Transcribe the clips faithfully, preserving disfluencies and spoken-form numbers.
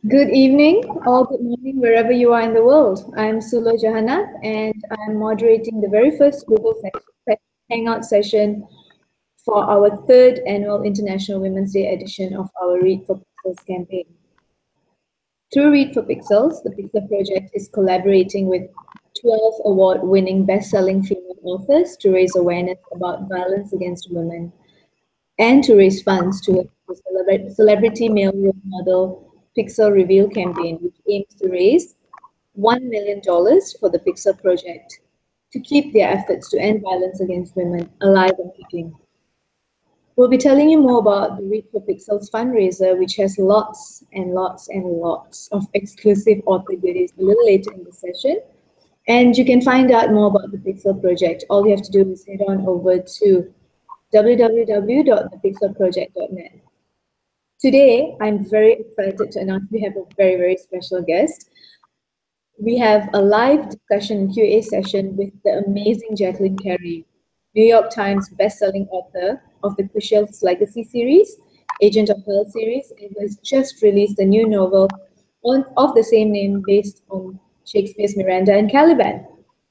Good evening or good morning, wherever you are in the world. I'm Sula Jahanath, and I'm moderating the very first Google se- Hangout session for our third annual International Women's Day edition of our Read for Pixels campaign. Through Read for Pixels, the Pixel Project is collaborating with twelve award-winning best-selling female authors to raise awareness about violence against women and to raise funds towards the celebra- celebrity male role model Pixel Reveal campaign, which aims to raise one million dollars for the Pixel Project to keep their efforts to end violence against women alive and kicking. We'll be telling you more about the Read for Pixels fundraiser, which has lots and lots and lots of exclusive author goodies a little later in the session. And you can find out more about the Pixel Project. All you have to do is head on over to w w w dot the pixel project dot net. Today, I'm very excited to announce we have a very, very special guest. We have a live discussion and Q and A session with the amazing Jacqueline Carey, New York Times best-selling author of the KUSHIEL'S Legacy series, Agent of Hell series, and who has just released a new novel on, of the same name based on Shakespeare's Miranda and Caliban.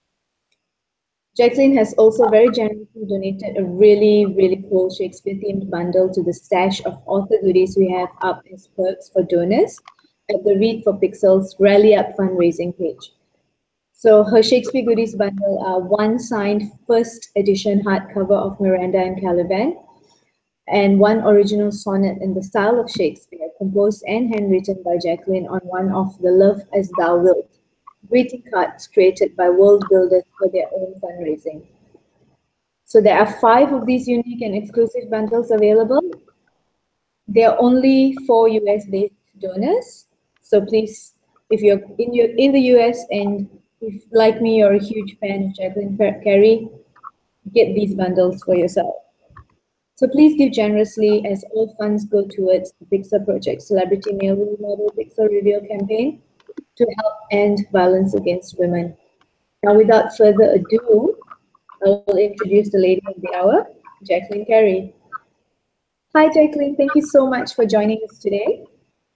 Jacqueline has also very generously donated a really, really cool Shakespeare-themed bundle to the stash of author goodies we have up as perks for donors at the Read for Pixels Rally Up fundraising page. So her Shakespeare goodies bundle are one signed first edition hardcover of Miranda and Caliban, and one original sonnet in the style of Shakespeare, composed and handwritten by Jacqueline on one of the Love as Thou Wilt greeting cards created by world builders for their own fundraising. So there are five of these unique and exclusive bundles available. They are only for U S-based donors. So please, if you're in, your, in the U S and if, like me, you're a huge fan of Jacqueline Carey, get these bundles for yourself. So please give generously, as all funds go towards the Pixel Project Celebrity Male Role Model Pixel Reveal campaign to help end violence against women. Now, without further ado, I will introduce the lady of the hour, Jacqueline Carey. Hi, Jacqueline. Thank you so much for joining us today.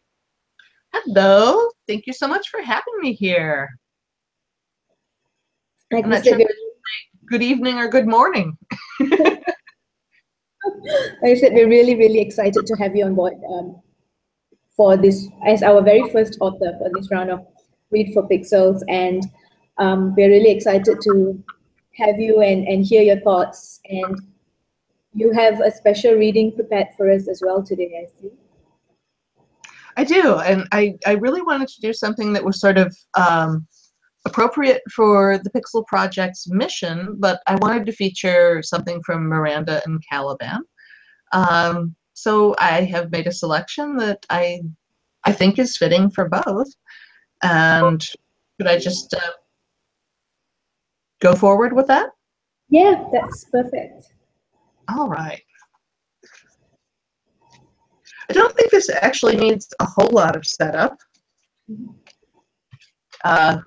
Hello. Thank you so much for having me here. Like I'm we not said, sure if it's good evening or good morning. Like I said, we're really, really excited to have you on board um, for this as our very first author for this round of Read for Pixels, and um, we're really excited to have you and, and hear your thoughts. And you have a special reading prepared for us as well today, I see. I do, and I, I really wanted to do something that was sort of um, appropriate for the Pixel Project's mission, but I wanted to feature something from Miranda and Caliban. Um, so I have made a selection that I I think is fitting for both. And should I just uh, go forward with that? Yeah, that's perfect. All right. I don't think this actually needs a whole lot of setup. Uh,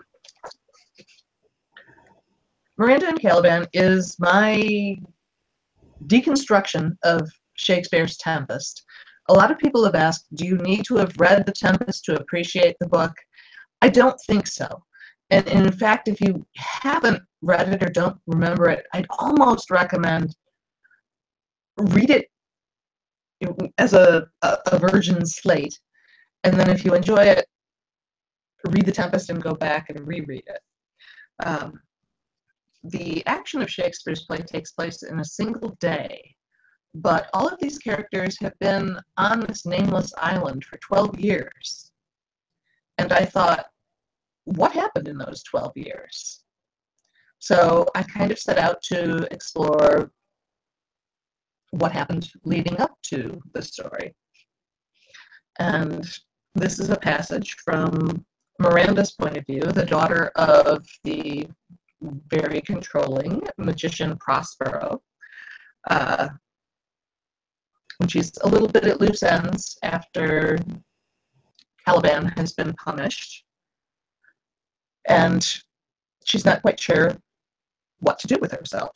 Miranda and Caliban is my deconstruction of Shakespeare's Tempest. A lot of people have asked, do you need to have read The Tempest to appreciate the book? I don't think so. And, and in fact, if you haven't read it or don't remember it, I'd almost recommend read it as a, a, a virgin slate. And then if you enjoy it, read The Tempest and go back and reread it. Um, the action of Shakespeare's play takes place in a single day, but all of these characters have been on this nameless island for twelve years. And I thought, what happened in those twelve years? So I kind of set out to explore what happened leading up to the story. And this is a passage from Miranda's point of view, the daughter of the very controlling magician Prospero. Uh, when she's a little bit at loose ends after Caliban has been punished, and she's not quite sure what to do with herself.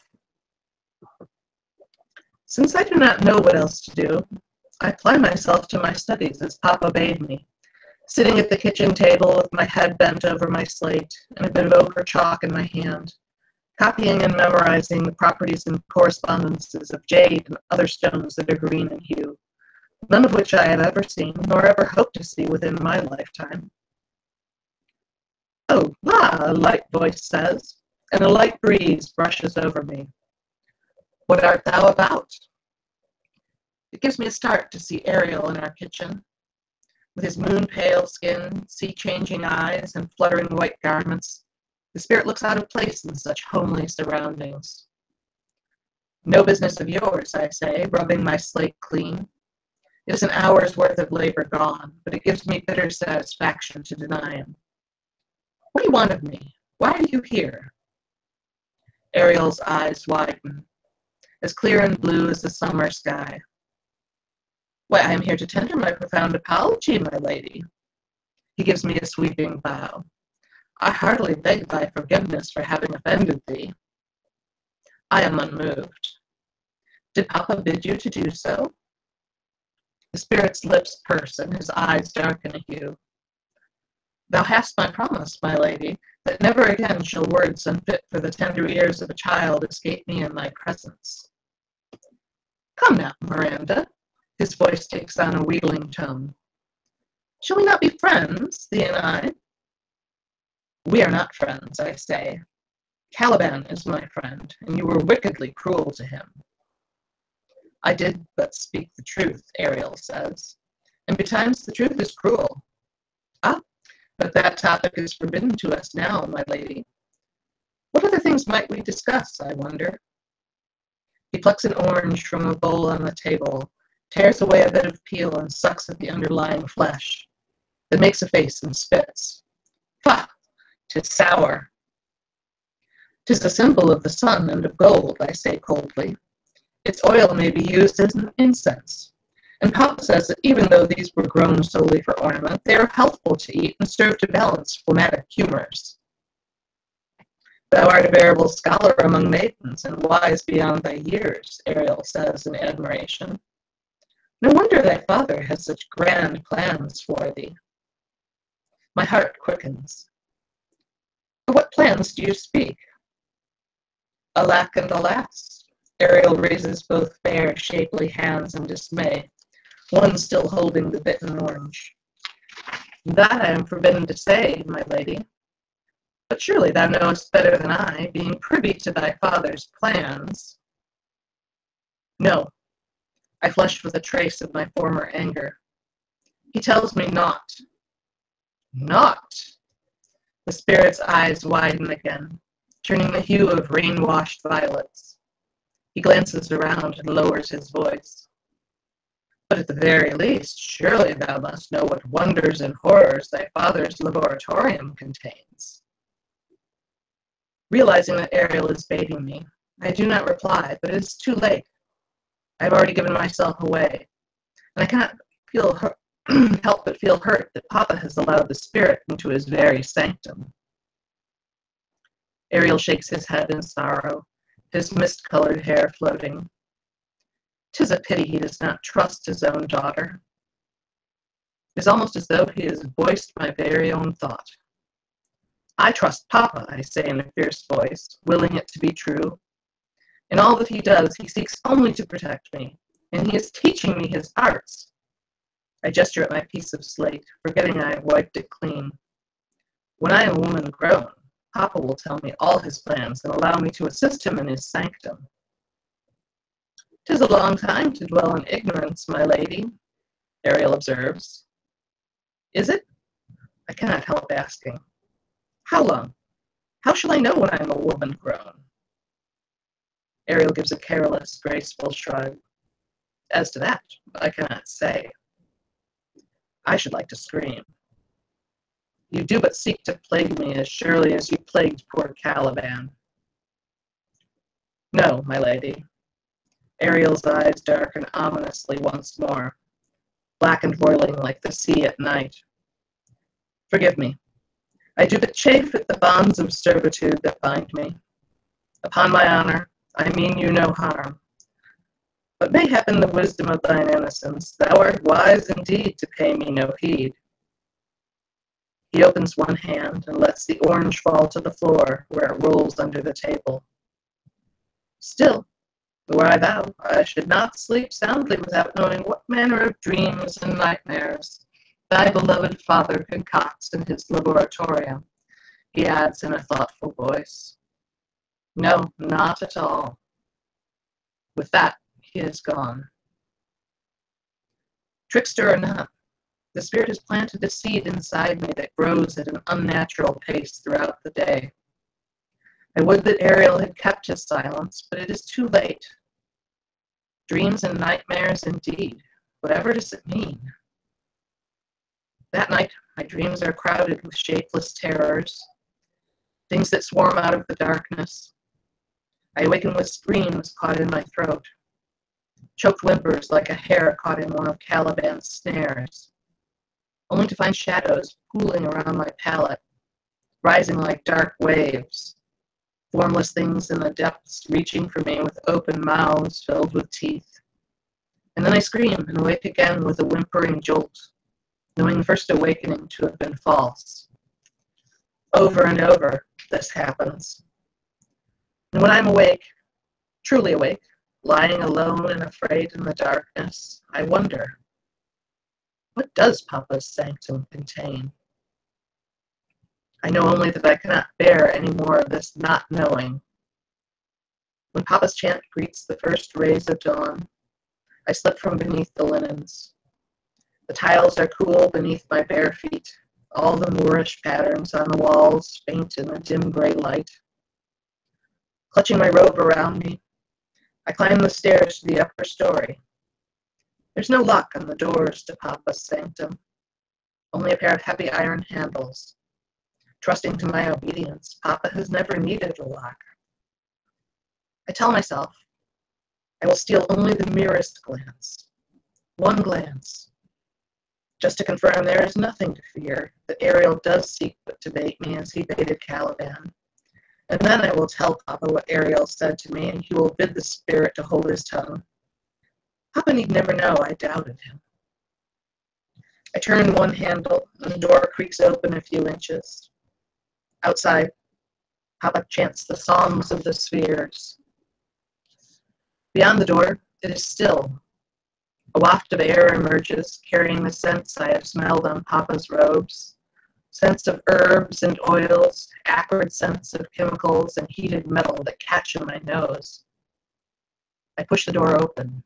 Since I do not know what else to do, I apply myself to my studies as Papa bade me, sitting at the kitchen table with my head bent over my slate and a bit of ochre chalk in my hand, copying and memorizing the properties and correspondences of jade and other stones that are green in hue, none of which I have ever seen nor ever hope to see within my lifetime. "Oh, la," a light voice says, and a light breeze brushes over me. "What art thou about?" It gives me a start to see Ariel in our kitchen, with his moon-pale skin, sea-changing eyes, and fluttering white garments. The spirit looks out of place in such homely surroundings. "No business of yours," I say, rubbing my slate clean. It is an hour's worth of labor gone, but it gives me bitter satisfaction to deny him. "What do you want of me? Why are you here?" Ariel's eyes widen, as clear and blue as the summer sky. "Why, I am here to tender my profound apology, my lady." He gives me a sweeping bow. "I heartily beg thy forgiveness for having offended thee." I am unmoved. "Did Papa bid you to do so?" The spirit's lips purse and his eyes darken a hue. "Thou hast my promise, my lady, that never again shall words unfit for the tender ears of a child escape me in thy presence." "Come now, Miranda." His voice takes on a wheedling tone. "Shall we not be friends, thee and I?" "We are not friends," I say. "Caliban is my friend, and you were wickedly cruel to him." "I did but speak the truth," Ariel says, "and betimes the truth is cruel." "Ah, but that topic is forbidden to us now, my lady. What other things might we discuss, I wonder?" He plucks an orange from a bowl on the table, tears away a bit of peel and sucks at the underlying flesh, then makes a face and spits. "Pah! 'Tis sour." "'Tis a symbol of the sun and of gold," I say coldly. "Its oil may be used as an incense, and Papa says that even though these were grown solely for ornament, they are healthful to eat and serve to balance phlegmatic humors." "Thou art a veritable scholar among maidens, and wise beyond thy years," Ariel says in admiration. "No wonder thy father has such grand plans for thee." My heart quickens. "Of what plans do you speak?" "Alack and alas." Ariel raises both fair, shapely hands in dismay, one still holding the bitten orange. "That I am forbidden to say, my lady. But surely thou knowest better than I, being privy to thy father's plans." "No." I flushed with a trace of my former anger. "He tells me not." "Not?" The spirit's eyes widen again, turning the hue of rain-washed violets. He glances around and lowers his voice. "But at the very least, surely thou must know what wonders and horrors thy father's laboratorium contains." Realizing that Ariel is baiting me, I do not reply, but it is too late. I have already given myself away, and I cannot feel hurt, help but feel hurt that Papa has allowed the spirit into his very sanctum. Ariel shakes his head in sorrow, his mist-colored hair floating. "'Tis a pity he does not trust his own daughter." It is almost as though he has voiced my very own thought. "I trust Papa," I say in a fierce voice, willing it to be true. "In all that he does, he seeks only to protect me, and he is teaching me his arts." I gesture at my piece of slate, forgetting I have wiped it clean. "When I am a woman grown, Papa will tell me all his plans and allow me to assist him in his sanctum." "'Tis a long time to dwell in ignorance, my lady," Ariel observes. "Is it?" I cannot help asking. "How long? How shall I know when I am a woman grown?" Ariel gives a careless, graceful shrug. "As to that, I cannot say." I should like to scream. "You do but seek to plague me as surely as you plagued poor Caliban." "No, my lady." Ariel's eyes darken ominously once more, black and boiling like the sea at night. "Forgive me. I do but chafe at the bonds of servitude that bind me. Upon my honor, I mean you no harm. But mayhap in the wisdom of thine innocence, thou art wise indeed to pay me no heed." He opens one hand and lets the orange fall to the floor where it rolls under the table. Still, though I vow I should not sleep soundly without knowing what manner of dreams and nightmares thy beloved father concocts in his laboratorium, he adds in a thoughtful voice. No, not at all. With that, he is gone. Trickster or not, the spirit has planted a seed inside me that grows at an unnatural pace throughout the day. I would that Ariel had kept his silence, but it is too late. Dreams and nightmares indeed. Whatever does it mean? That night, my dreams are crowded with shapeless terrors, things that swarm out of the darkness. I awaken with screams caught in my throat, choked whimpers like a hare caught in one of Caliban's snares, only to find shadows pooling around my palate, rising like dark waves, formless things in the depths reaching for me with open mouths filled with teeth. And then I scream and awake again with a whimpering jolt, knowing the first awakening to have been false. Over and over, this happens. And when I'm awake, truly awake, lying alone and afraid in the darkness, I wonder, what does Papa's sanctum contain? I know only that I cannot bear any more of this not knowing. When Papa's chant greets the first rays of dawn, I slip from beneath the linens. The tiles are cool beneath my bare feet, all the Moorish patterns on the walls faint in the dim gray light. Clutching my robe around me, I climb the stairs to the upper story. There's no lock on the doors to Papa's sanctum, only a pair of heavy iron handles. Trusting to my obedience, Papa has never needed a lock. I tell myself, I will steal only the merest glance, one glance, just to confirm there is nothing to fear, that Ariel does seek but to bait me as he baited Caliban. And then I will tell Papa what Ariel said to me, and he will bid the spirit to hold his tongue. Papa need never know I doubted him. I turn one handle, and the door creaks open a few inches. Outside, Papa chants the Psalms of the Spheres. Beyond the door, it is still. A waft of air emerges, carrying the scents I have smelled on Papa's robes. Scents of herbs and oils, acrid scents of chemicals and heated metal that catch in my nose. I push the door open.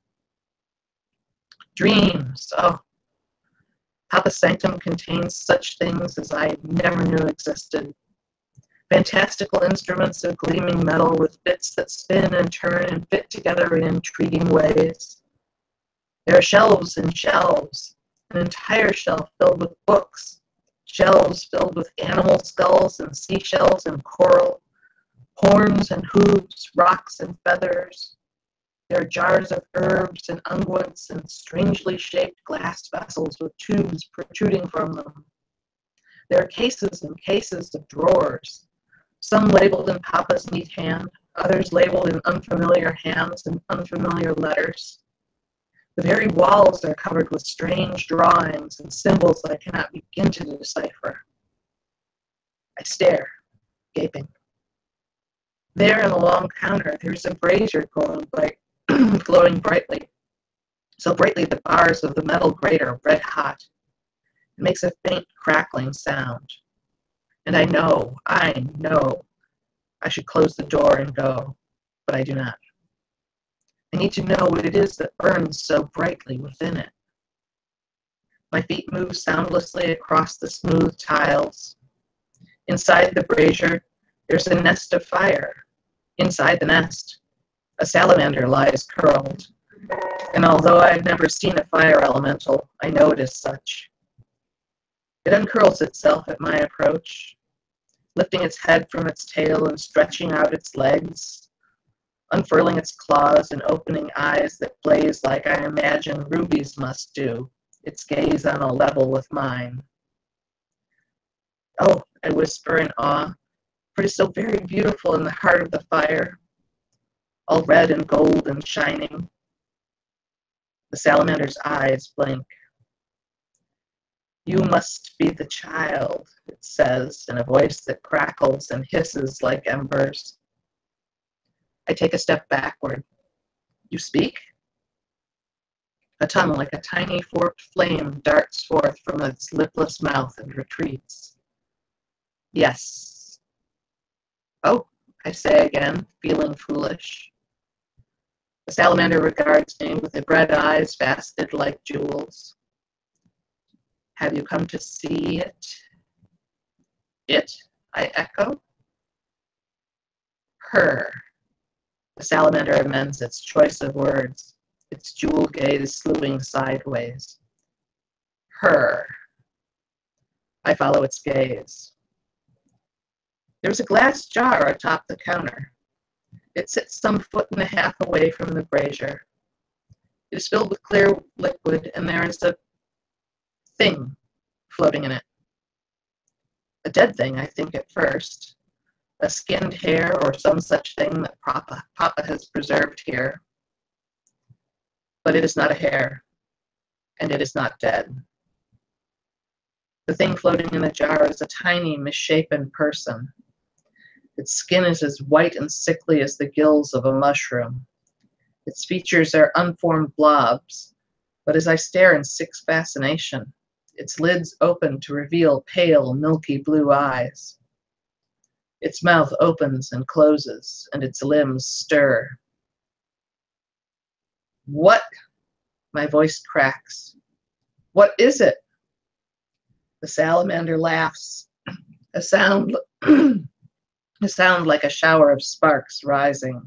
Dreams, oh. Papa's sanctum contains such things as I never knew existed. Fantastical instruments of gleaming metal with bits that spin and turn and fit together in intriguing ways. There are shelves and shelves, an entire shelf filled with books, shelves filled with animal skulls and seashells and coral, horns and hooves, rocks and feathers. There are jars of herbs and unguents and strangely shaped glass vessels with tubes protruding from them. There are cases and cases of drawers, some labeled in Papa's neat hand, others labeled in unfamiliar hands and unfamiliar letters. The very walls are covered with strange drawings and symbols I cannot begin to decipher. I stare, gaping. There on the long counter, there's a brazier glowing, bright, glowing brightly, so brightly the bars of the metal grate are red hot. It makes a faint crackling sound. And I know, I know, I should close the door and go, but I do not. I need to know what it is that burns so brightly within it. My feet move soundlessly across the smooth tiles. Inside the brazier, there's a nest of fire. Inside the nest, a salamander lies curled. And although I've never seen a fire elemental, I know it is such. It uncurls itself at my approach, lifting its head from its tail and stretching out its legs, unfurling its claws and opening eyes that blaze like I imagine rubies must do, its gaze on a level with mine. Oh, I whisper in awe, for it is so very beautiful in the heart of the fire, all red and gold and shining. The salamander's eyes blink. You must be the child, it says in a voice that crackles and hisses like embers. I take a step backward. You speak? A tongue like a tiny forked flame darts forth from its lipless mouth and retreats. Yes. Oh, I say again, feeling foolish. The salamander regards me with the red eyes faceted like jewels. Have you come to see it? It? I echo. Her. The salamander amends its choice of words, its jewel gaze slewing sideways. Her. I follow its gaze. There's a glass jar atop the counter. It sits some foot and a half away from the brazier. It is filled with clear liquid, and there is a thing floating in it. A dead thing, I think at first. A skinned hair or some such thing that Papa, Papa has preserved here. But it is not a hair, and it is not dead. The thing floating in the jar is a tiny, misshapen person. Its skin is as white and sickly as the gills of a mushroom. Its features are unformed blobs, but as I stare in sick fascination, its lids open to reveal pale, milky blue eyes. Its mouth opens and closes, and its limbs stir. What? My voice cracks. What is it? The salamander laughs, a sound, a sound like a shower of sparks rising.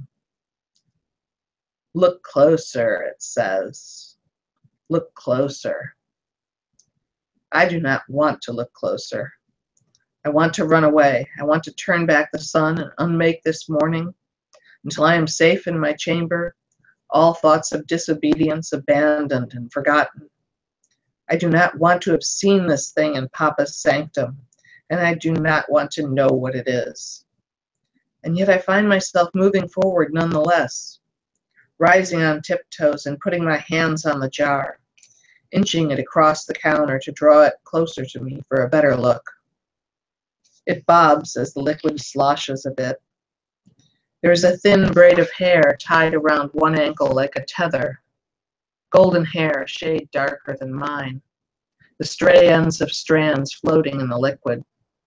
Look closer, it says. Look closer. I do not want to look closer. I want to run away. I want to turn back the sun and unmake this morning until I am safe in my chamber, all thoughts of disobedience abandoned and forgotten. I do not want to have seen this thing in Papa's sanctum, and I do not want to know what it is. And yet I find myself moving forward nonetheless, rising on tiptoes and putting my hands on the jar, inching it across the counter to draw it closer to me for a better look. It bobs as the liquid sloshes a bit. There is a thin braid of hair tied around one ankle like a tether. Golden hair, a shade darker than mine. The stray ends of strands floating in the liquid.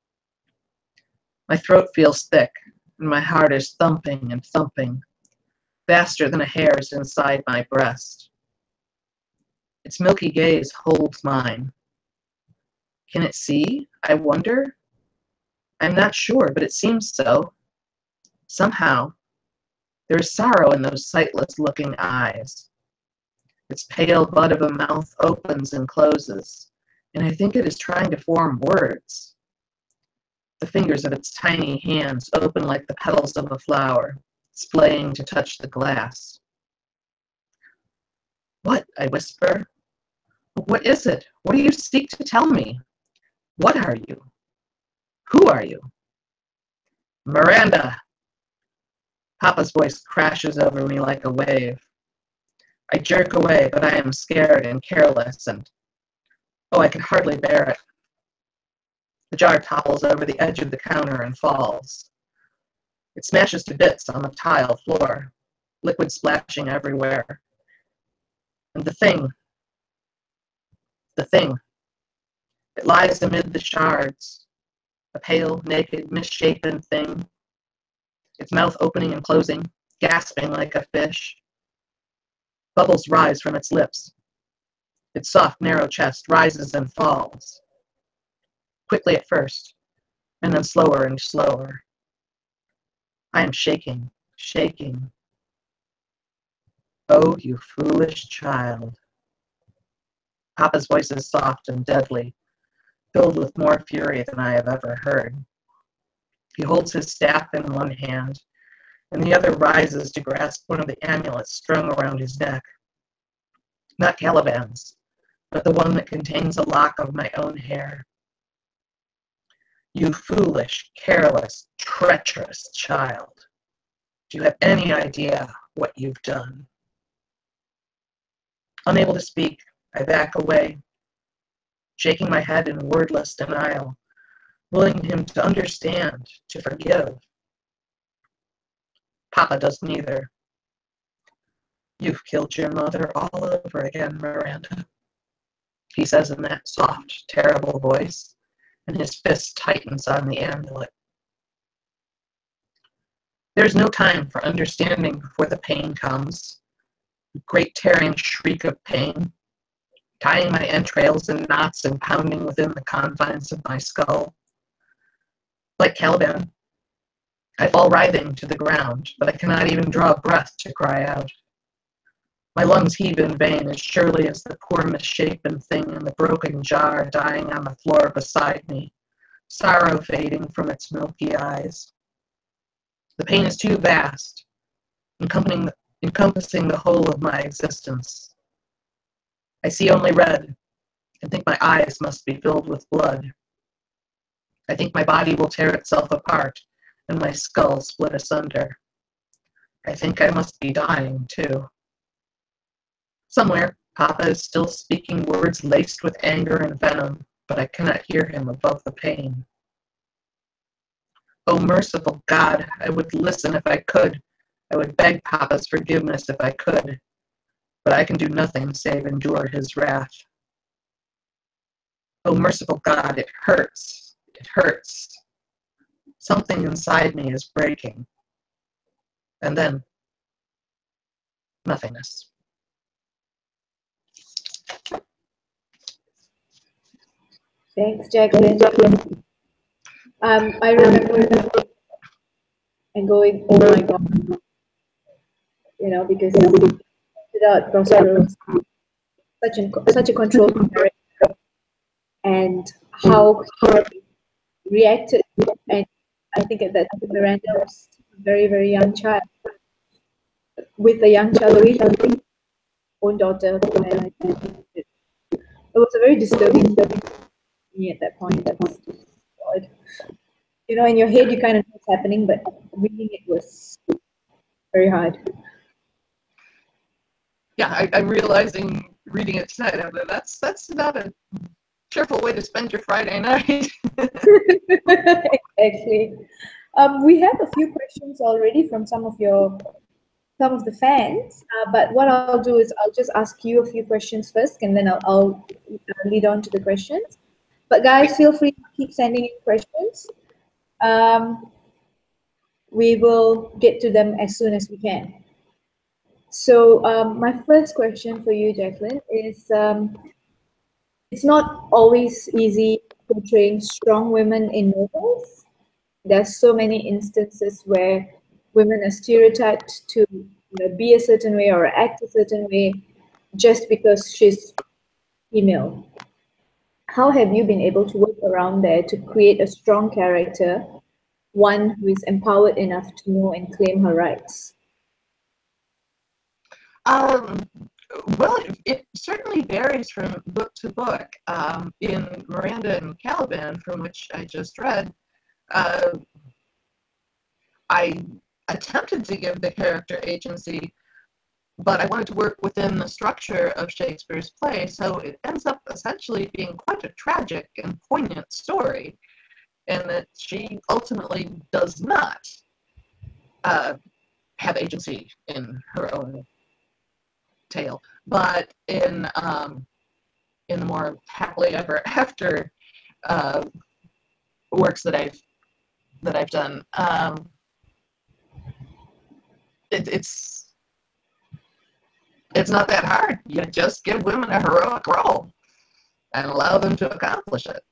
My throat feels thick, and my heart is thumping and thumping, faster than a hair's inside my breast. Its milky gaze holds mine. Can it see? I wonder. I'm not sure, but it seems so. Somehow, there is sorrow in those sightless-looking eyes. Its pale bud of a mouth opens and closes, and I think it is trying to form words. The fingers of its tiny hands open like the petals of a flower, splaying to touch the glass. What? I whisper. What is it? What do you seek to tell me? What are you? Who are you? Miranda! Papa's voice crashes over me like a wave. I jerk away, but I am scared and careless, and oh, I can hardly bear it. The jar topples over the edge of the counter and falls. It smashes to bits on the tile floor, liquid splashing everywhere. And the thing, the thing, it lies amid the shards, a pale, naked, misshapen thing, its mouth opening and closing, gasping like a fish. Bubbles rise from its lips. Its soft, narrow chest rises and falls, quickly at first, and then slower and slower. I am shaking, shaking. Oh, you foolish child. Papa's voice is soft and deadly, filled with more fury than I have ever heard. He holds his staff in one hand, and the other rises to grasp one of the amulets strung around his neck. Not Caliban's, but the one that contains a lock of my own hair. You foolish, careless, treacherous child. Do you have any idea what you've done? Unable to speak, I back away, shaking my head in wordless denial, willing him to understand, to forgive. Papa does neither. You've killed your mother all over again, Miranda, he says in that soft, terrible voice, and his fist tightens on the amulet. There's no time for understanding before the pain comes. A great tearing shriek of pain, tying my entrails in knots and pounding within the confines of my skull. Like Caliban, I fall writhing to the ground, but I cannot even draw a breath to cry out. My lungs heave in vain as surely as the poor misshapen thing in the broken jar dying on the floor beside me, sorrow fading from its milky eyes. The pain is too vast, encompassing the, encompassing the whole of my existence. I see only red, and think my eyes must be filled with blood. I think my body will tear itself apart, and my skull split asunder. I think I must be dying, too. Somewhere, Papa is still speaking words laced with anger and venom, but I cannot hear him above the pain. Oh, merciful God, I would listen if I could. I would beg Papa's forgiveness if I could. But I can do nothing save endure his wrath. Oh, merciful God, it hurts. It hurts. Something inside me is breaking. And then, nothingness. Thanks, Jacqueline. Um, I remember and going, oh my God, you know, because without Prospero, such a such a controlled character, and how he reacted, and I think at that time Miranda was a very very young child, with a young child, with her own daughter, and it was a very disturbing to me at that point. That was odd. You know, in your head you kind of know what's happening, but reading it was very hard. Yeah, I, I'm realizing reading it tonight. That's that's not a cheerful way to spend your Friday night. Exactly. Um, we have a few questions already from some of your some of the fans, uh, but what I'll do is I'll just ask you a few questions first, and then I'll, I'll lead on to the questions. But guys, feel free to keep sending in questions. Um, we will get to them as soon as we can. So um, my first question for you, Jacqueline, is um, it's not always easy portraying strong women in novels. There's so many instances where women are stereotyped to, you know, be a certain way or act a certain way just because she's female. How have you been able to work around there to create a strong character, one who is empowered enough to know and claim her rights? Um, well, it, it certainly varies from book to book. Um, in Miranda and Caliban, from which I just read, uh, I attempted to give the character agency, but I wanted to work within the structure of Shakespeare's play, so it ends up essentially being quite a tragic and poignant story, and that she ultimately does not uh, have agency in her own tale. But in um, in the more happily ever after uh, works that I've that I've done, um, it, it's it's not that hard. You just give women a heroic role and allow them to accomplish it.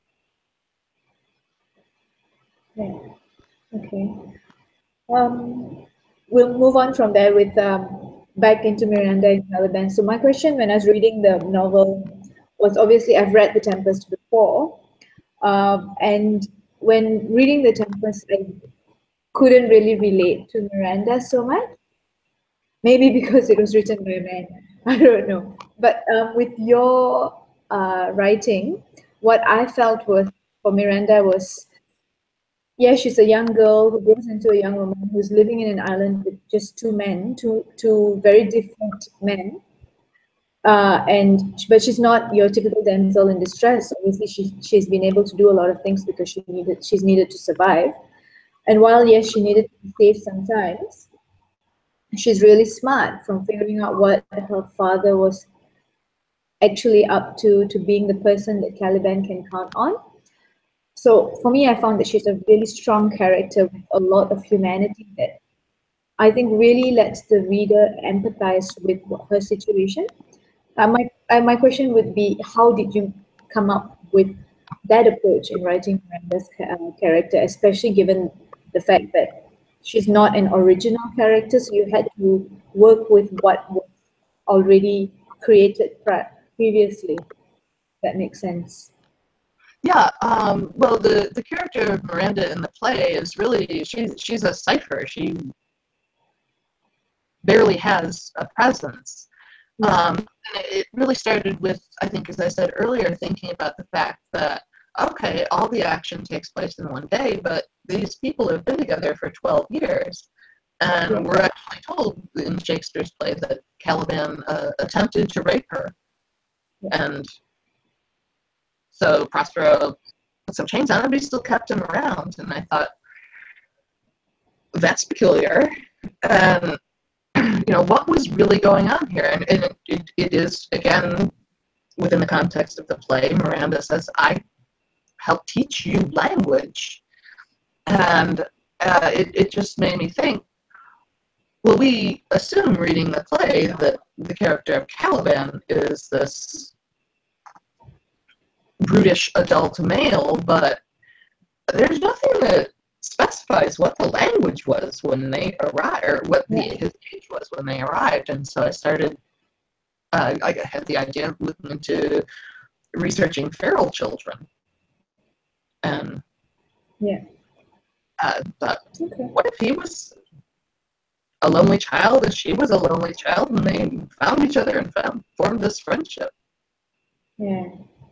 Yeah. Okay. Um, we'll move on from there with um, back into Miranda and Caliban. So my question when I was reading the novel was, obviously I've read The Tempest before, um, and when reading The Tempest, I couldn't really relate to Miranda so much. Maybe because it was written by a man. I don't know. But um, with your uh, writing, what I felt was for Miranda was, yeah, she's a young girl who grows into a young woman who's living in an island with just two men, two two very different men. Uh, and but she's not your typical damsel in distress. Obviously, she she's been able to do a lot of things because she needed she's needed to survive. And while yes, she needed to be safe sometimes, she's really smart from figuring out what her father was actually up to to being the person that Caliban can count on. So for me, I found that she's a really strong character with a lot of humanity that I think really lets the reader empathize with what- her situation. Uh, my uh, my question would be, how did you come up with that approach in writing Miranda's ca- uh, character, especially given the fact that she's not an original character, so you had to work with what was already created pre- previously. That makes sense. Yeah, um, well, the, the character of Miranda in the play is really, she's, she's a cipher. She barely has a presence. Yeah. Um, and it really started with, I think, as I said earlier, thinking about the fact that, okay, all the action takes place in one day, but these people have been together for twelve years. And Yeah. we're actually told in Shakespeare's play that Caliban uh, attempted to rape her. Yeah. And so Prospero put some chains on him, but he still kept him around. And I thought, that's peculiar. And, you know, what was really going on here? And, and it, it, it is, again, within the context of the play, Miranda says, I helped teach you language. And uh, it, it just made me think, well, we assume reading the play that the character of Caliban is this brutish adult male, but there's nothing that specifies what the language was when they arrived, or what the, his age was when they arrived. And so I started, uh, I had the idea of looking into researching feral children. And Yeah. uh, thought, Okay. what if he was a lonely child and she was a lonely child, and they found each other and found formed this friendship? Yeah.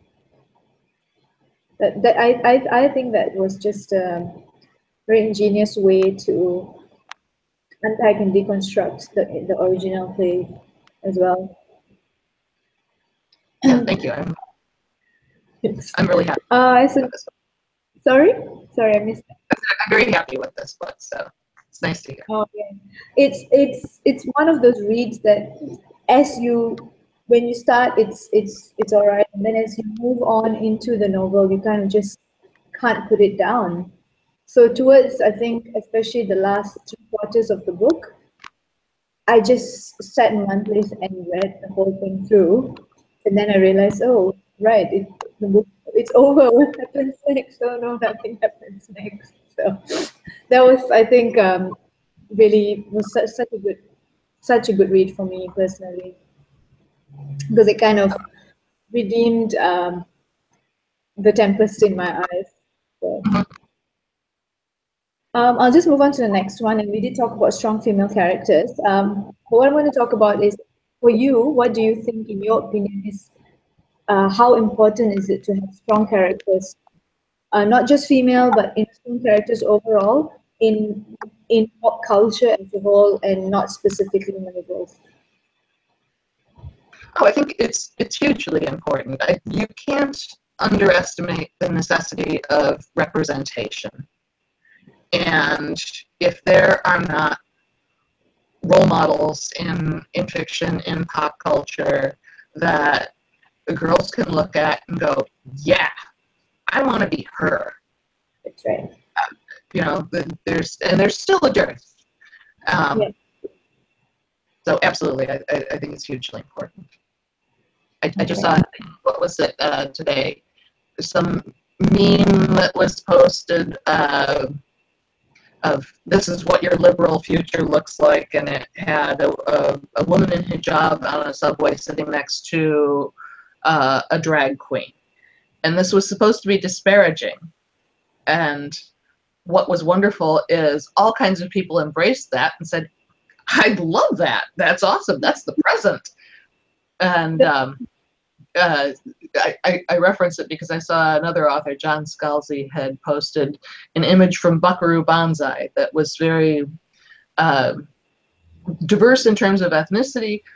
That, that I, I I think that was just a very ingenious way to unpack and deconstruct the the original play as well. Yeah, thank you. I'm, I'm really happy Uh, so, with this book. sorry, sorry, I missed that. I'm very happy with this book, so it's nice to hear. Oh, yeah. It's it's it's one of those reads that, as you when you start, it's it's it's all right, and then as you move on into the novel, you kind of just can't put it down. So towards, I think, especially the last three quarters of the book, I just sat in one place and read the whole thing through, and then I realized, oh, right, it, the book, it's over. What happens next? Oh no, nothing happens next. So that was, I think, um, really was such, such a good, such a good read for me personally, because it kind of redeemed um, the tempest in my eyes. So. Um, I'll just move on to the next one, and we did talk about strong female characters. Um, what I'm going to talk about is, for you, what do you think, in your opinion, is uh, how important is it to have strong characters, uh, not just female, but in strong characters overall in in pop culture as a whole, and not specifically novels? Oh, I think it's it's hugely important. I, you can't underestimate the necessity of representation. And if there are not role models in in fiction, in pop culture, that the girls can look at and go, yeah, I want to be her. That's right. Uh, you know, there's and there's still a dearth. Um, Yeah. So absolutely, I, I, I think it's hugely important. I, I just Okay. saw, what was it uh, today? Some meme that was posted uh, of, this is what your liberal future looks like, and it had a, a, a woman in hijab on a subway sitting next to uh, a drag queen. And this was supposed to be disparaging. And what was wonderful is all kinds of people embraced that and said, I love that. That's awesome. That's the present. And um, uh, I, I, I reference it because I saw another author, John Scalzi, had posted an image from Buckaroo Banzai that was very uh, diverse in terms of ethnicity,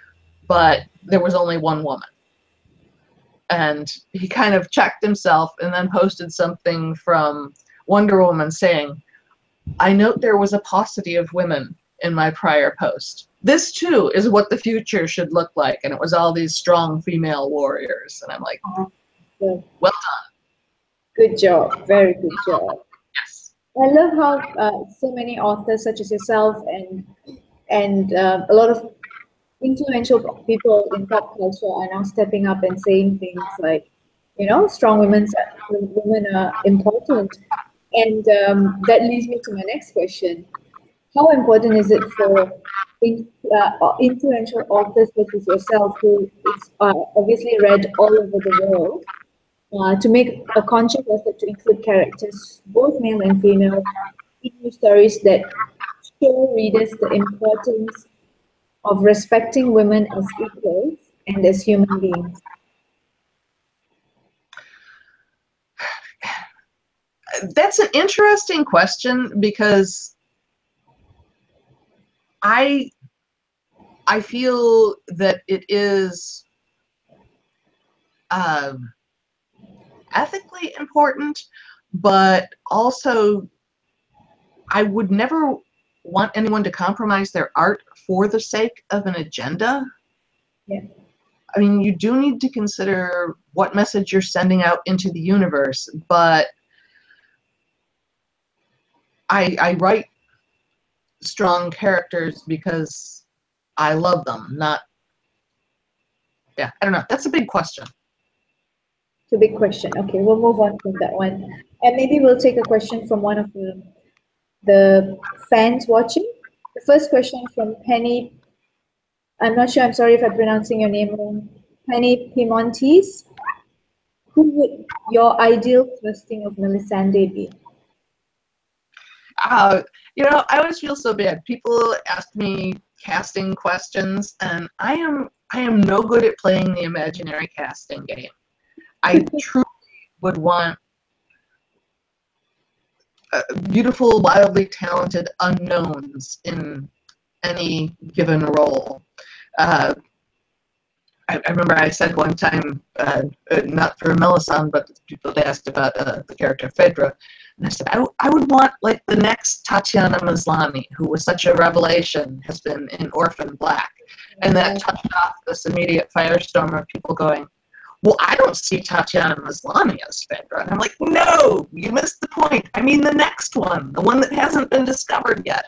but there was only one woman. And he kind of checked himself and then posted something from Wonder Woman saying, I note there was a paucity of women in my prior post. This too is what the future should look like. And it was all these strong female warriors. And I'm like, Uh, good. well done. Good job. Very good job. Yes. I love how uh, so many authors such as yourself and and uh, a lot of influential people in pop culture are now stepping up and saying things like, you know, strong women's women are important. And um, that leads me to my next question. How important is it for in, uh, influential authors such as yourself, who is uh, obviously read all over the world, uh, to make a conscious effort to include characters, both male and female, in your stories that show readers the importance of respecting women as equals and as human beings? That's an interesting question, because I I feel that it is um, ethically important, but also I would never want anyone to compromise their art for the sake of an agenda. Yeah. I mean, you do need to consider what message you're sending out into the universe, but I, I write strong characters because I love them, not, yeah, I don't know. That's a big question. It's a big question. Okay, we'll move on from that one. And maybe we'll take a question from one of the, the fans watching. The first question from Penny. I'm not sure, I'm sorry if I'm pronouncing your name wrong. Penny Pimontes. Who would your ideal casting of Melisande be? Uh, you know, I always feel so bad. People ask me casting questions, and I am I am no good at playing the imaginary casting game. I truly would want uh, beautiful, wildly talented unknowns in any given role. Uh, I, I remember I said one time, uh, uh, not for Melisande, but people had asked about uh, the character Phaedra, and I said, I, I would want like the next Tatiana Maslany, who was such a revelation, has been in Orphan Black. And that touched off this immediate firestorm of people going, well, I don't see Tatiana Maslany as Phaedra. And I'm like, no, you missed the point. I mean the next one, the one that hasn't been discovered yet.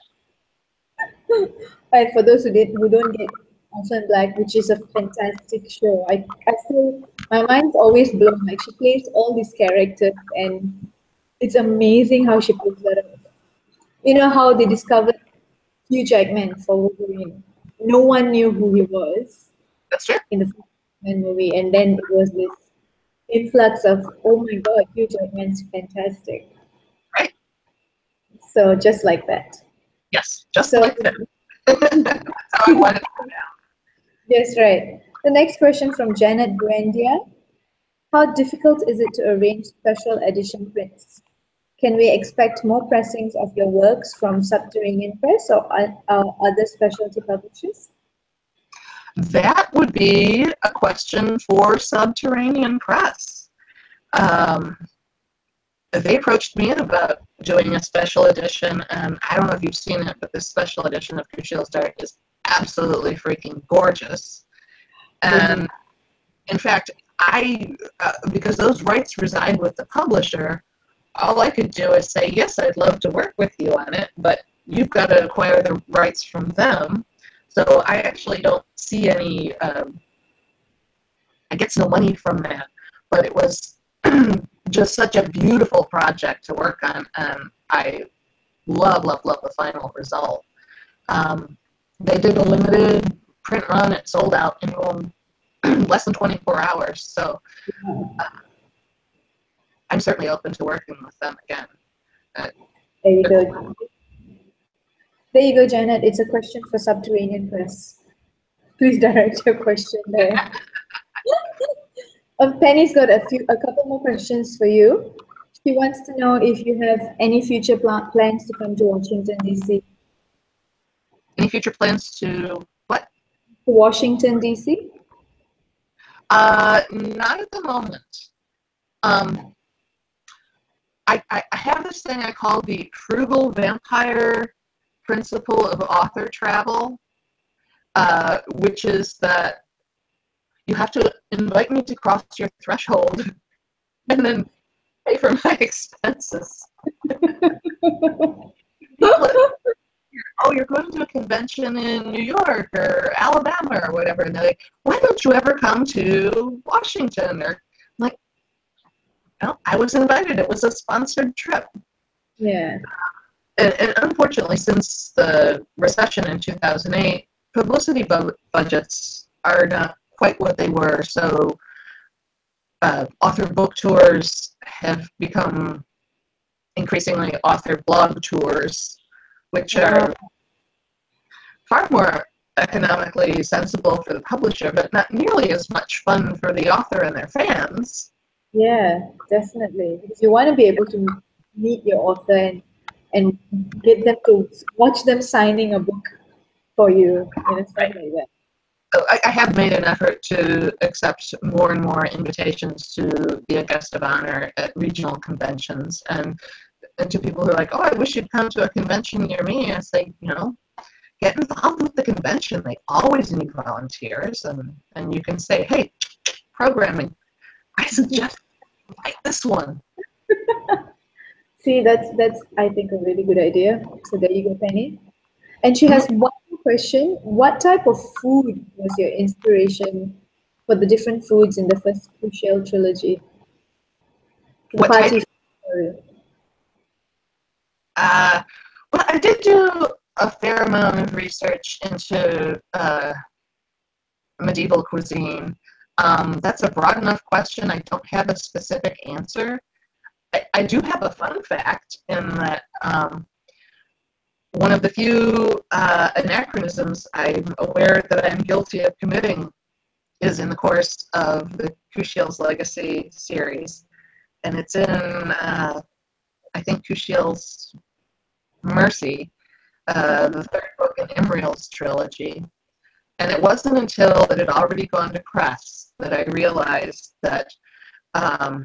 Right, for those who did who don't get Orphan Black, which is a fantastic show, I, I still, my mind's always blown. Like, she plays all these characters, and it's amazing how she pulls that off. You know how they discovered Hugh Jackman for Wolverine? No one knew who he was. That's true. In the Wolverine movie, and then it was this influx of, oh my God, Hugh Jackman's fantastic. Right. So just like that. Yes, just so, like that. That's how I wanted to go down. Yes, right. The next question from Janet Buendia. How difficult is it to arrange special edition prints? Can we expect more pressings of your works from Subterranean Press or uh, other specialty publishers? That would be a question for Subterranean Press. Um, they approached me about doing a special edition, and I don't know if you've seen it, but this special edition of KUSHIEL'S Dark is absolutely freaking gorgeous. And mm-hmm. in fact, I, uh, because those rights reside with the publisher, all I could do is say, yes, I'd love to work with you on it, but you've got to acquire the rights from them. So I actually don't see any, um, I get no money from that, but it was just such a beautiful project to work on, and I love, love, love the final result. Um, they did a limited print run. It sold out in um, less than twenty-four hours, so uh, I'm certainly open to working with them again. Uh, there you go. There you go, Janet. It's a question for Subterranean Press. Please direct your question there. um, Penny's got a few, a couple more questions for you. She wants to know if you have any future pl plans to come to Washington, D C. Any future plans to what? to Washington, D C? Uh, not at the moment. Um, I, I, I have this thing I call the frugal vampire principle of author travel, uh, which is that you have to invite me to cross your threshold and then pay for my expenses. Oh, you're going to a convention in New York or Alabama or whatever, and they're like, why don't you ever come to Washington? Or I'm like, no, I was invited. It was a sponsored trip. Yeah. And, and unfortunately, since the recession in two thousand eight, publicity bu- budgets are not quite what they were. So uh, author book tours have become increasingly author blog tours, which are far more economically sensible for the publisher, but not nearly as much fun for the author and their fans. Yeah, definitely. Because you want to be able to meet your author and, and get them to watch them signing a book for you, you know, stuff Right. like that. So I, I have made an effort to accept more and more invitations to be a guest of honor at regional conventions, and, and to people who are like, oh, I wish you'd come to a convention near me. I say, you know, get involved with the convention. They always need volunteers, and, and you can say, hey, programming, I suggest like this one. See, that's that's I think a really good idea. So there you go, Penny. And she has one more question. What type of food was your inspiration for the different foods in the first Crucial trilogy? The What type? party. Sorry. Uh, well, I did do a fair amount of research into uh, medieval cuisine. Um, that's a broad enough question. I don't have a specific answer. I, I do have a fun fact in that um, one of the few uh, anachronisms I'm aware that I'm guilty of committing is in the course of the KUSHIEL'S Legacy series. And it's in, uh, I think, KUSHIEL'S Mercy, uh, the third book in Imriel's trilogy. And it wasn't until it had already gone to press that I realized that um,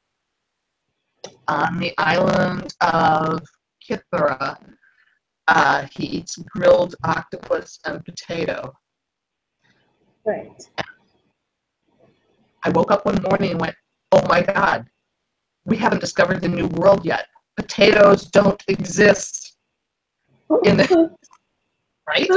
on the island of Kithara, uh, he eats grilled octopus and potato. Right. I woke up one morning and went, oh my God, we haven't discovered the new world yet. Potatoes don't exist in the, right?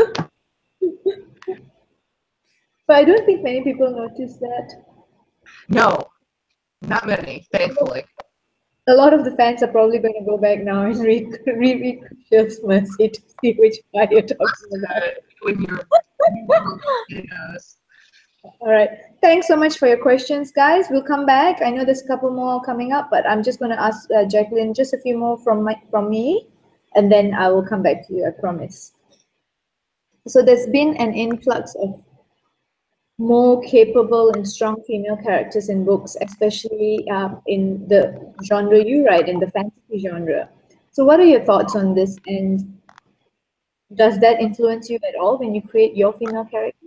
But I don't think many people notice that. No, not many, thankfully. A lot of the fans are probably going to go back now and read reread Crucial's Mercy to see which part you're talking about. When you're, yes. All right. Thanks so much for your questions, guys. We'll come back. I know there's a couple more coming up, but I'm just going to ask uh, Jacqueline just a few more from my, from me, and then I will come back to you, I promise. So there's been an influx of more capable and strong female characters in books, especially uh, in the genre you write, in the fantasy genre. So what are your thoughts on this, and does that influence you at all when you create your female characters?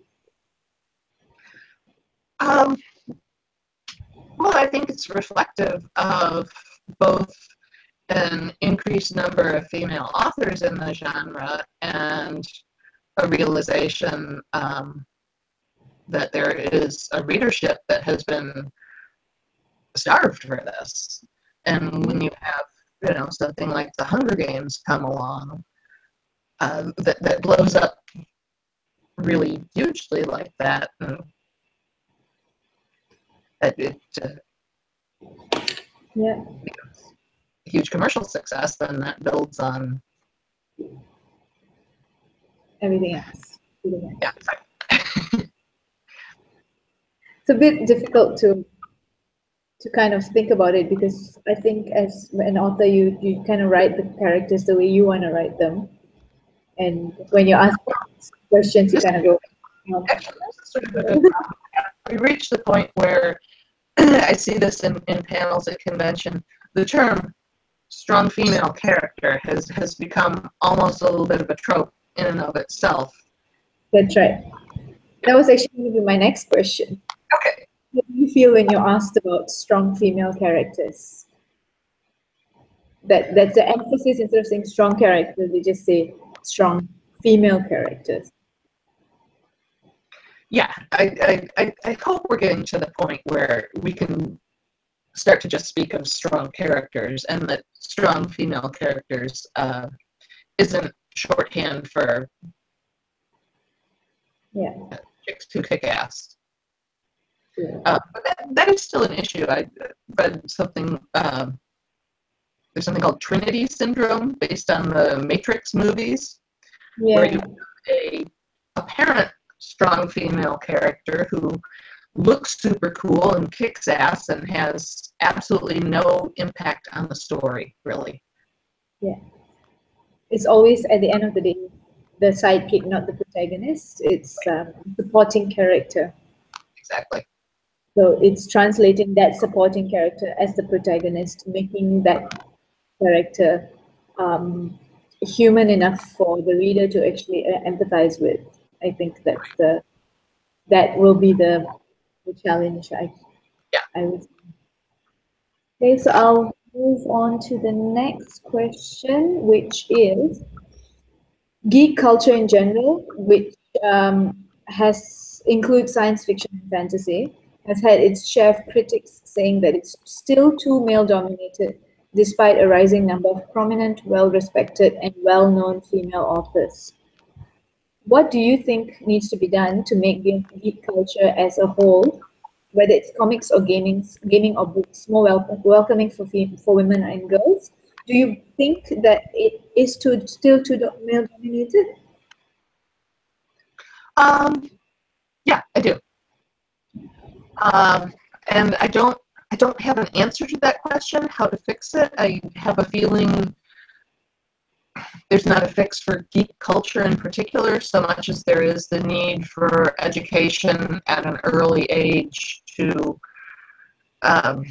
Um, well, I think it's reflective of both an increased number of female authors in the genre and a realization um, that there is a readership that has been starved for this. And when you have, you know, something like the Hunger Games come along, uh, that, that blows up really hugely like that, and it, it uh, Yeah. becomes a huge commercial success, then that builds on Everything else. Everything else. yeah. It's a bit difficult to to kind of think about it, because I think as an author, you you kind of write the characters the way you want to write them, and when you ask questions, you kind of go. Oh. Actually, this is sort of a good problem. We reached the point where I see this in, in panels at convention. The term strong female character has, has become almost a little bit of a trope in and of itself. That's right. That was actually going to be my next question. Okay. How do you feel when you're asked about strong female characters? That that's the emphasis. Instead of saying strong characters, they just say strong female characters. Yeah, I, I, I hope we're getting to the point where we can start to just speak of strong characters, and that strong female characters uh, isn't shorthand for Yeah. chicks who kick ass. Yeah. Uh, but that, that is still an issue. I read something, um, there's something called Trinity Syndrome based on the Matrix movies, Yeah. where you have a apparent strong female character who looks super cool and kicks ass and has absolutely no impact on the story, really. Yeah. It's always, at the end of the day, the sidekick, not the protagonist. It's um, supporting character. Exactly. So it's translating that supporting character as the protagonist, making that character um, human enough for the reader to actually uh, empathize with. I think that's the that will be the, the challenge. I Yeah. I would say. Okay, so I'll move on to the next question, which is geek culture in general, which um, has includes science fiction and fantasy, has had its share of critics saying that it's still too male dominated, despite a rising number of prominent, well-respected, and well-known female authors. What do you think needs to be done to make geek culture as a whole, whether it's comics or gaming, gaming or books, more welcome, welcoming for for women and girls? Do you think that it is too still too male dominated? Um, yeah, I do. Um, and I don't, I don't have an answer to that question, how to fix it. I have a feeling there's not a fix for geek culture in particular, so much as there is the need for education at an early age to um,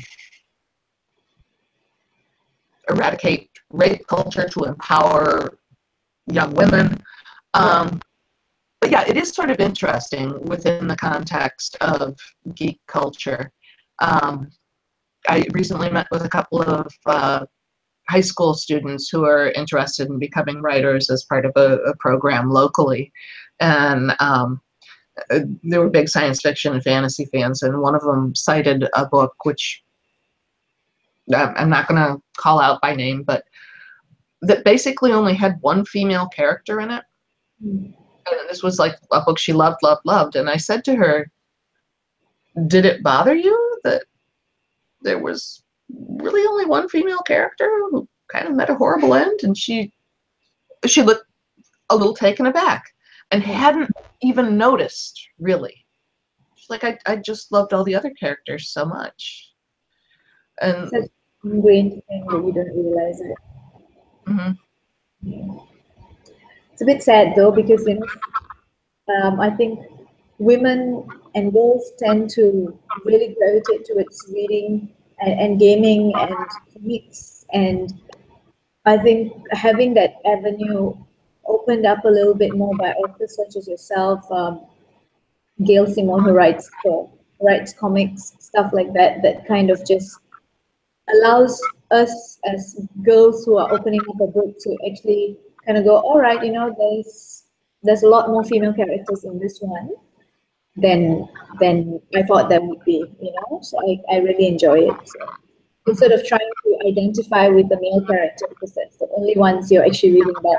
eradicate rape culture, to empower young women. Um, but yeah, it is sort of interesting within the context of geek culture. Um, I recently met with a couple of uh, high school students who are interested in becoming writers as part of a, a program locally. And um, they were big science fiction and fantasy fans, and one of them cited a book which I'm not going to call out by name, but that basically only had one female character in it. Mm. And this was like a book she loved, loved, loved. And I said to her, did it bother you that there was really only one female character who kind of met a horrible end? And she she looked a little taken aback and hadn't even noticed, really. She's like, I, I just loved all the other characters so much. And Such an ingrained thing that you don't realize it. mm-hmm. It's a bit sad though, because you know, um, I think women and girls tend to really gravitate towards reading and, and gaming and comics, and I think having that avenue opened up a little bit more by authors such as yourself, um, Gail Simone, who writes for writes comics, stuff like that, that kind of just allows us as girls who are opening up a book to actually kind of go, all right, you know, there's there's a lot more female characters in this one than than I thought there would be, you know. So I, I really enjoy it. So instead of trying to identify with the male character, because that's the only ones you're actually reading about.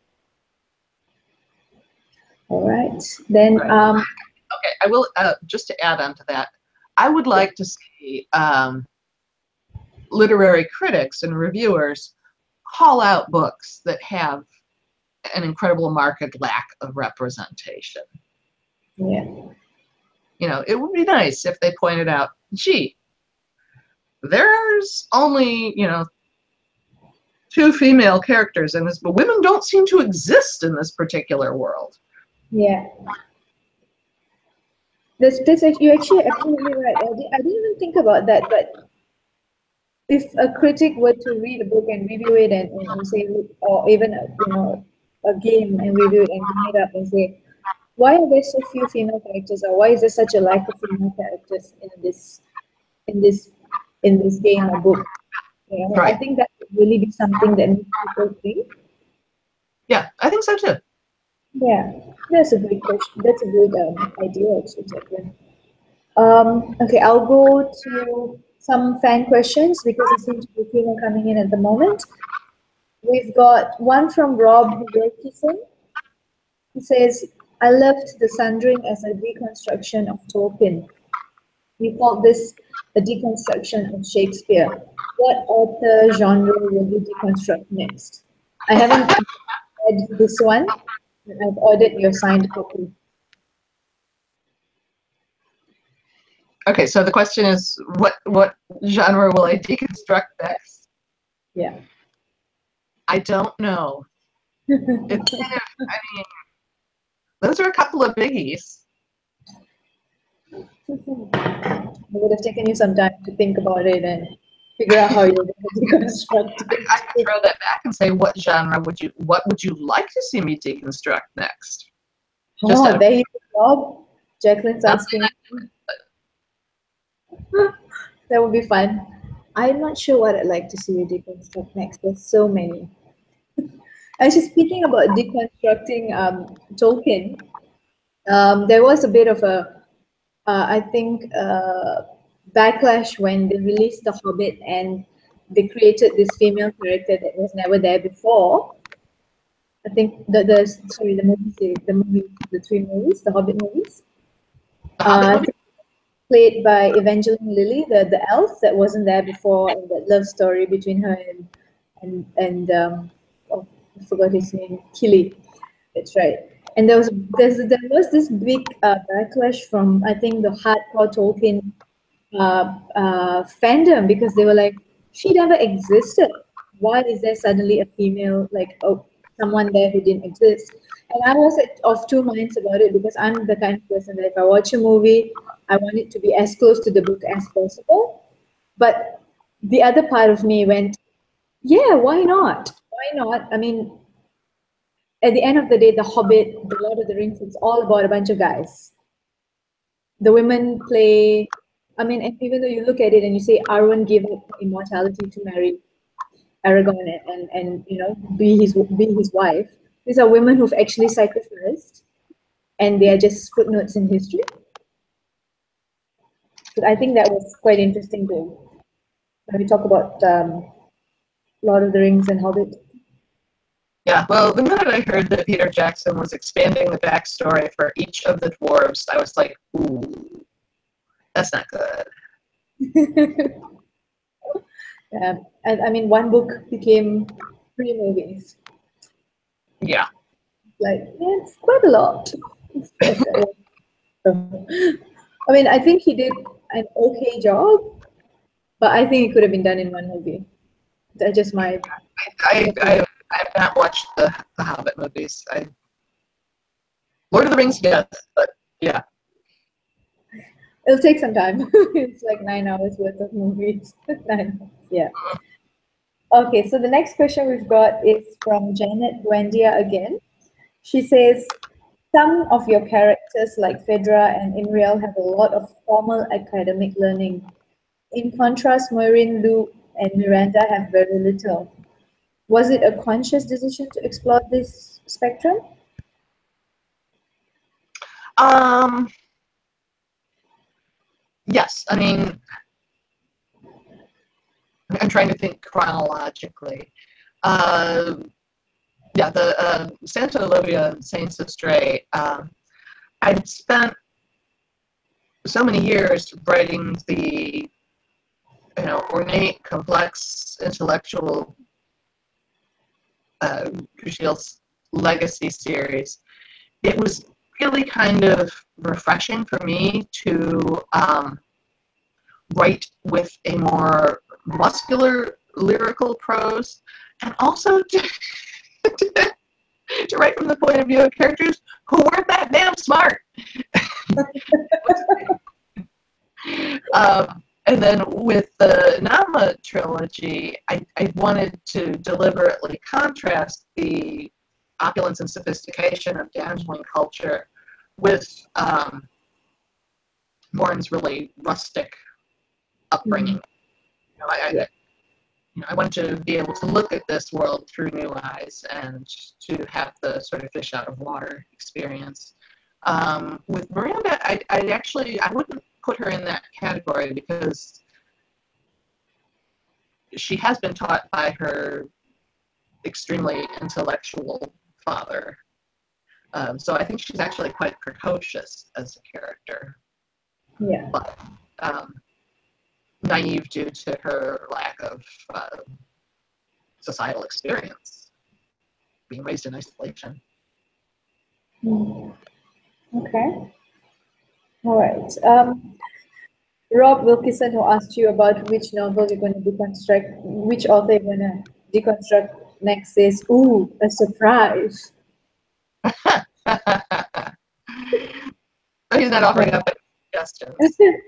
All right, then. Right. Um, okay, I will uh, just to add on to that. I would like to see um, literary critics and reviewers call out books that have an incredible marked lack of representation. Yeah. You know, it would be nice if they pointed out, gee, there's only, you know, two female characters in this, but women don't seem to exist in this particular world. Yeah. That's, that's actually, you're actually absolutely right. I, did, I didn't even think about that, but if a critic were to read a book and review it and, and say, or even, a, you know, a game and review it and bring it up and say, why are there so few female characters, or why is there such a lack of female characters in this in this in this game or book? You know, I Right. think that would really be something that makes people think. Yeah, I think so too. Yeah, that's a great question. That's a good um, idea, actually, Jacqueline. Um, okay, I'll go to some fan questions because there seems to be a few more coming in at the moment. We've got one from Rob Wilkinson. He says, I loved The Sundering as a reconstruction of Tolkien. We called this a deconstruction of Shakespeare. What author genre will you deconstruct next? I haven't read this one, but I've ordered your signed copy. Okay, so the question is, what what genre will I deconstruct next? Yeah. I don't know. It's kind of, I mean, those are a couple of biggies. It would have taken you some time to think about it and figure out how you're going to deconstruct I, I could it. throw that back and say, what genre would you, what would you like to see me deconstruct next? Just Oh, out of there you go. Jacqueline's nothing. asking. That would be fun. I'm not sure what I'd like to see you deconstruct next. There's so many. Actually, speaking about deconstructing um, Tolkien, um, there was a bit of a, uh, I think, uh, backlash when they released The Hobbit and they created this female character that was never there before. I think the the sorry the movies the movie the three movies the Hobbit movies. The Hobbit Uh, movie? played by Evangeline Lilly, the the elf that wasn't there before, and that love story between her and and and um, oh, I forgot his name, Killy. That's right. And there was there's there was this big uh, backlash from I think the hardcore Tolkien uh, uh, fandom because they were like, she never existed. Why is there suddenly a female, like oh, someone there who didn't exist? And I was at, of two minds about it because I'm the kind of person that if I watch a movie, I want it to be as close to the book as possible. But the other part of me went, yeah, why not? Why not? I mean, at the end of the day, The Hobbit, The Lord of the Rings, it's all about a bunch of guys. The women play. I mean, and even though you look at it and you say Arwen gave up immortality to marry Aragorn and, and, and you know be his be his wife, these are women who've actually sacrificed, and they are just footnotes in history. So I think that was quite interesting to when we talk about um, Lord of the Rings and Hobbit. Yeah, well, the minute I heard that Peter Jackson was expanding the backstory for each of the dwarves, I was like, ooh, that's not good. Yeah, and I mean, one book became three movies. Yeah. Like, yeah, it's quite a lot. I mean, I think he did an okay job, but I think it could have been done in one movie. That's just my. I, I, I have not watched the, the Hobbit movies. I, Lord of the Rings, yes, but yeah. It'll take some time. It's like nine hours worth of movies. Nine, yeah. Okay, so the next question we've got is from Janet Buendia again. She says, some of your characters like Phaedra and Imriel have a lot of formal academic learning. In contrast, Maureen, Lou, and Miranda have very little. Was it a conscious decision to explore this spectrum? Um, yes, I mean, I'm trying to think chronologically. Uh, yeah, the uh, Santa Olivia Saints Astray. Um, I'd spent so many years writing the, you know, ornate, complex, intellectual uh, KUSHIEL'S Legacy series. It was really kind of refreshing for me to um, write with a more muscular lyrical prose, and also to, to, to write from the point of view of characters who weren't that damn smart. um, and then with the Nama trilogy, I, I wanted to deliberately contrast the opulence and sophistication of Damsling culture with um, Warren's really rustic upbringing. Mm-hmm. You know, I, I, you know, I want to be able to look at this world through new eyes and to have the sort of fish out of water experience. Um, with Miranda, I, I actually, I wouldn't put her in that category because she has been taught by her extremely intellectual father. Um, so I think she's actually quite precocious as a character. Yeah. But um, naive due to her lack of uh, societal experience, being raised in isolation. Mm. Okay. All right. Um, Rob Wilkinson, who asked you about which novel you're going to deconstruct, which author you're going to deconstruct next, says, "Ooh, a surprise." He's not offering up any suggestions.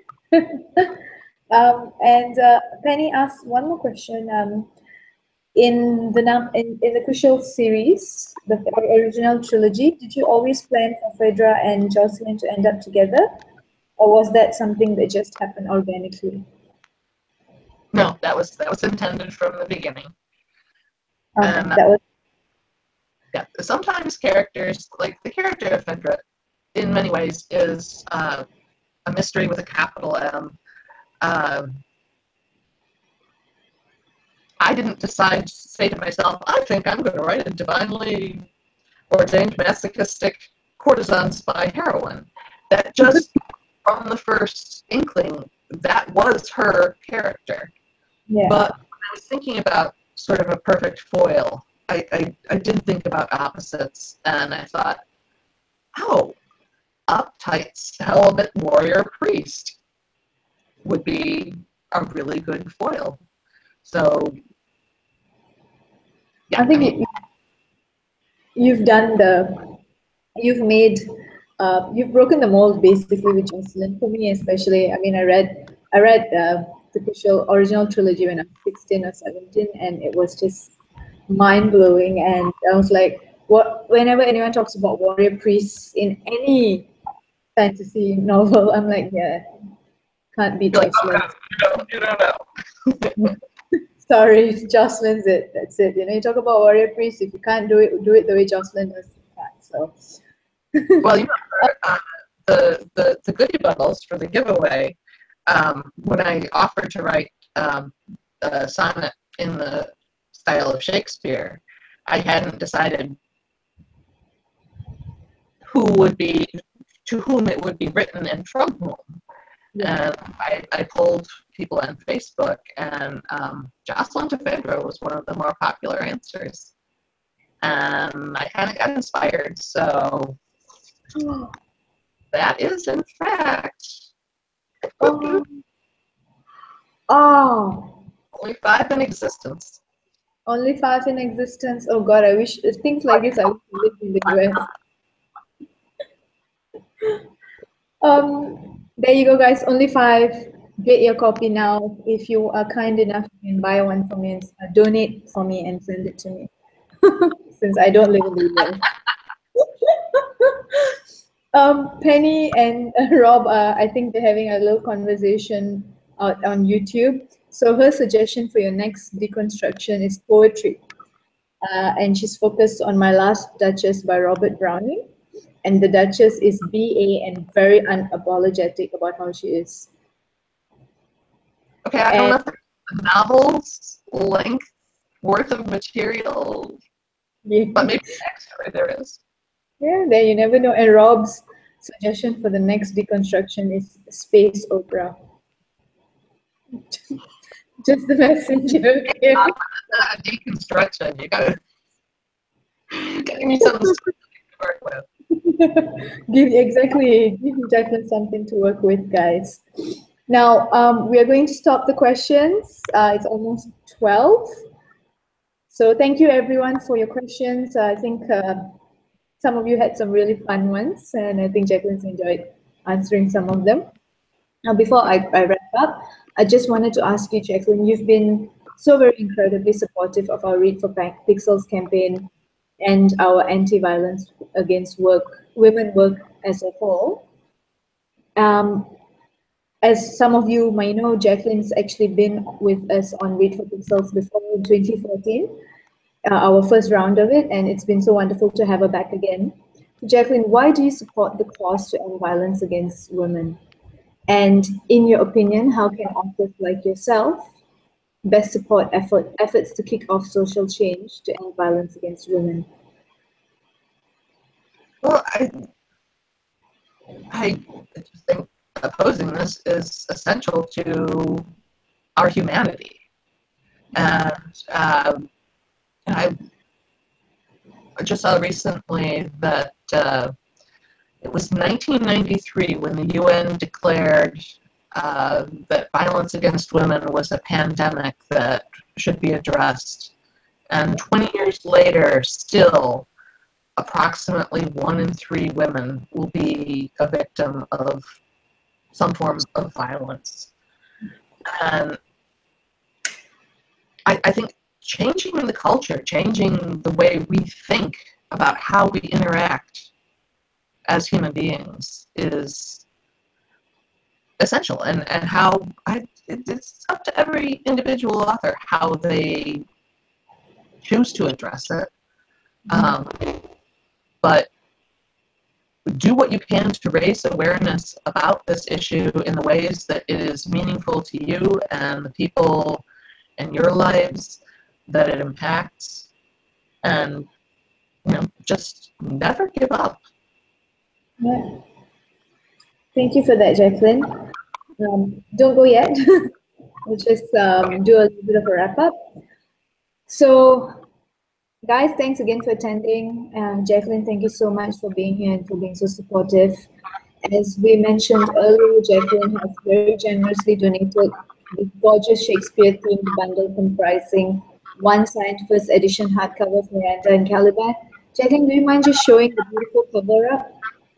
um, and uh, Penny asked one more question. Um, in the in, in the Crucial series, the original trilogy, did you always plan for Phaedra and Jocelyn to end up together, or was that something that just happened organically? No, that was that was intended from the beginning. Okay, and, that was. Yeah, sometimes characters, like the character of Phaedra, in many ways is uh, a mystery with a capital M. Um, I didn't decide to say to myself, I think I'm going to write a divinely ordained masochistic courtesan spy heroine. That just from the first inkling, that was her character. Yeah. But when I was thinking about sort of a perfect foil, I, I, I did think about opposites, and I thought, oh, uptight celibate warrior priest would be a really good foil. So, yeah, I think I mean, you've done the, you've made, uh, you've broken the mold basically with Jocelyn. For me, especially, I mean, I read, I read uh, the Kushal original trilogy when I was sixteen or seventeen, and it was just mind blowing. And I was like, what? Whenever anyone talks about warrior priests in any fantasy novel, I'm like, yeah, can't beat like, Jocelyn. oh, no, you don't, you don't know. Sorry, Jocelyn's it. That's it. You know, you talk about warrior priests. If you can't do it, do it the way Jocelyn does. You can't. So. Well, you know, uh, the, the the goodie bundles for the giveaway. Um, when I offered to write um, a sonnet in the style of Shakespeare, I hadn't decided who would be, to whom it would be written and from whom. Yeah. And I, I polled people on Facebook, and um, Jocelyn to Phaedra was one of the more popular answers. And I kind of got inspired, so that is, in fact, Oh. Oh. only five in existence. Only five in existence. Oh God, I wish things like this. I wish I lived in the U S. Um, there you go, guys. Only five. Get your copy now. If you are kind enough, you can buy one for me and uh, donate for me and send it to me. Since I don't live in the U S. um, Penny and uh, Rob, uh, I think they're having a little conversation out on YouTube. So her suggestion for your next deconstruction is poetry. Uh, and she's focused on My Last Duchess by Robert Browning. And the Duchess is B A and very unapologetic about how she is. Okay, I don't know if there's a novel's length worth of material, yeah. But maybe extra there is. Yeah, there you never know. And Rob's suggestion for the next deconstruction is space opera. Just the messenger. Yeah. Not a deconstruction. You gotta give me something to work with. give exactly give Jacqueline something to work with, guys. Now um, we are going to stop the questions. Uh, it's almost twelve. So thank you everyone for your questions. Uh, I think uh, some of you had some really fun ones, and I think Jacqueline's enjoyed answering some of them. Now, before I, I wrap up, I just wanted to ask you, Jacqueline, you've been so very incredibly supportive of our Read for Pixels campaign and our anti-violence against work, women work as a whole. Um, as some of you might know, Jacqueline's actually been with us on Read for Pixels before in twenty fourteen, uh, our first round of it, and it's been so wonderful to have her back again. Jacqueline, why do you support the cause to end violence against women? And in your opinion, how can authors like yourself best support effort, efforts to kick off social change to end violence against women? Well, I, I just think opposing this is essential to our humanity. And, um, and I just saw recently that uh, it was nineteen ninety-three when the U N declared uh, that violence against women was a pandemic that should be addressed. And twenty years later, still, approximately one in three women will be a victim of some form of violence. And I, I think changing the culture, changing the way we think about how we interact as human beings is essential, and, and how I, it, it's up to every individual author how they choose to address it. Um, but do what you can to raise awareness about this issue in the ways that it is meaningful to you and the people in your lives that it impacts, and you know, just never give up. Yeah. Thank you for that, Jacqueline. Um, don't go yet. We'll just um, do a little bit of a wrap up. So, guys, thanks again for attending. Um, Jacqueline, thank you so much for being here and for being so supportive. As we mentioned earlier, Jacqueline has very generously donated the gorgeous Shakespeare-themed bundle comprising one signed first edition hardcover of Miranda and Caliban. Jacqueline, do you mind just showing the beautiful cover up?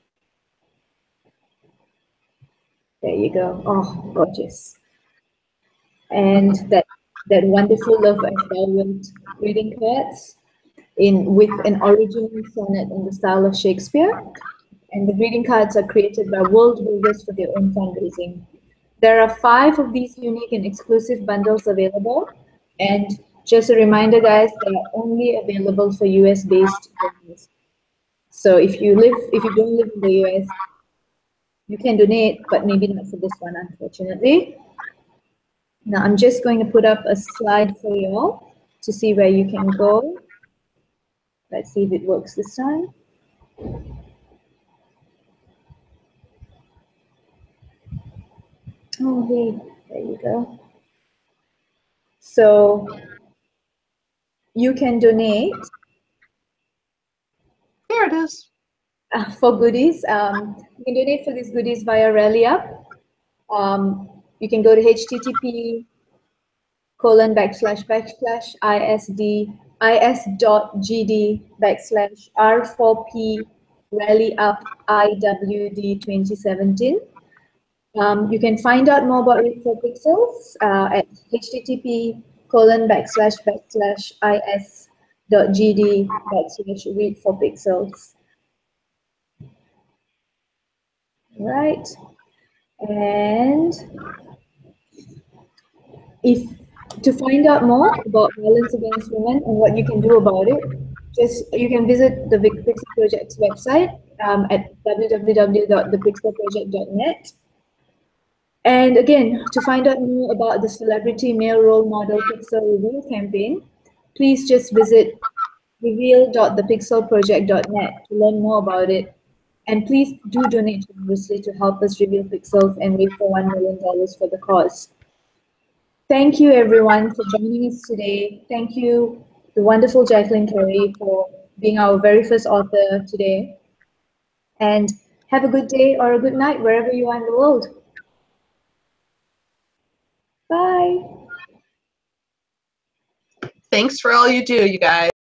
There you go. Oh, gorgeous. And that that wonderful Love Affair with reading cards in with an original sonnet in the style of Shakespeare. And the greeting cards are created by world builders for their own fundraising. There are five of these unique and exclusive bundles available. And just a reminder, guys, they are only available for U S-based donors. So if you live, if you don't live in the U S, you can donate, but maybe not for this one, unfortunately. Now I'm just going to put up a slide for you all to see where you can go. Let's see if it works this time. Oh, hey, there you go. So you can donate. There it is. Uh, for goodies. Um, you can donate for these goodies via Rally Up. Um, you can go to http colon backslash backslash isd is.gd backslash r4p Rally Up I W D twenty seventeen. Um, you can find out more about Read for Pixels uh, at http colon backslash backslash is.gd backslash Read for Pixels. Right. And if to find out more about violence against women and what you can do about it, just you can visit the Pixel Project's website um, at w w w dot the pixel project dot net. And again, to find out more about the Celebrity Male Role Model Pixel Reveal campaign, please just visit reveal dot the pixel project dot net to learn more about it. And please do donate generously to help us reveal pixels and raise for one million dollars for the cause. Thank you, everyone, for joining us today. Thank you, the wonderful Jacqueline Carey, for being our very first author today. And have a good day or a good night wherever you are in the world. Bye. Thanks for all you do, you guys.